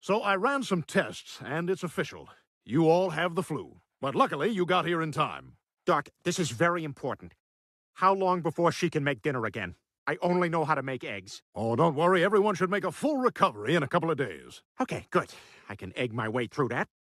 So I ran some tests, and it's official. You all have the flu. But luckily, you got here in time. Doc, this is very important. How long before she can make dinner again? I only know how to make eggs. Oh, don't worry. Everyone should make a full recovery in a couple of days. Okay, good. I can egg my way through that.